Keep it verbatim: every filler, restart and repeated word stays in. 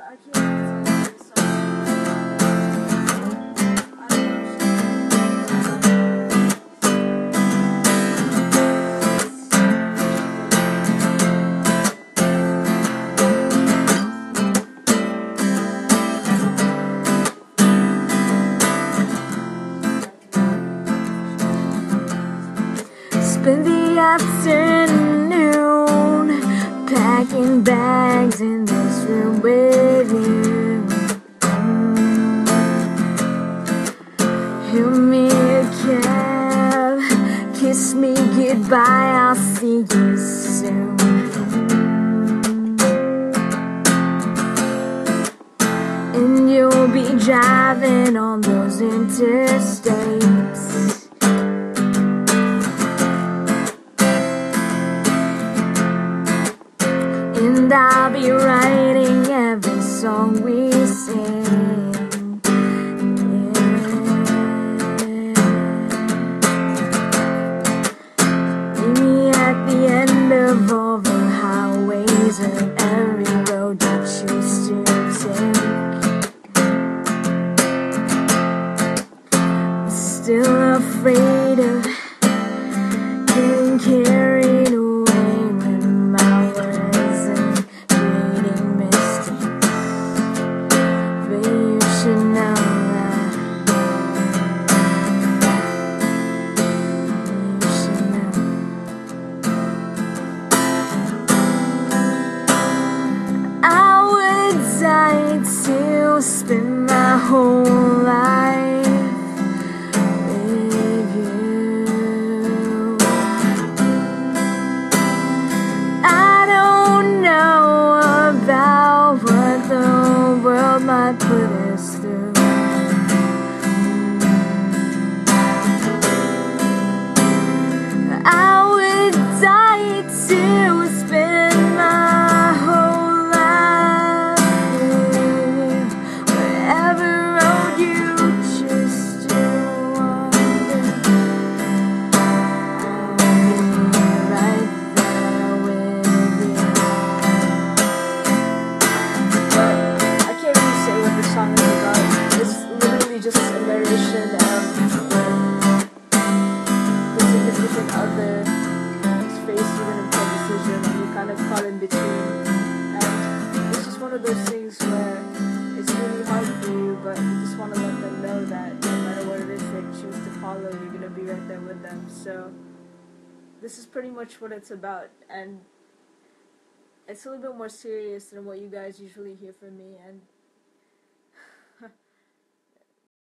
I can't Spend the afternoon packing bags in this room with you. Hail me a cab, kiss me goodbye, I'll see you soon. And you'll be driving on those interstates. And I'll be writing every song we sing. Yeah. Meet me at the end of all the highways and every road you choose to take. Still afraid of getting carried away with my words and creating mistakes. But you should know that. You should know. I would die to spend my whole life with you. I don't know about what the world might put us through. I would die to spend my whole life with you. Wherever road you choose to wander, I'll be right there with you. But I can't really say what the song is about. It's literally just a narration of the significant other is faced with an important decision and you're kind of caught in between. And it's just one of those things where it's really hard for you, but you just want to let them know that no matter what it is they choose to follow, you're going to be right there with them. So this is pretty much what it's about. And it's a little bit more serious than what you guys usually hear from me. And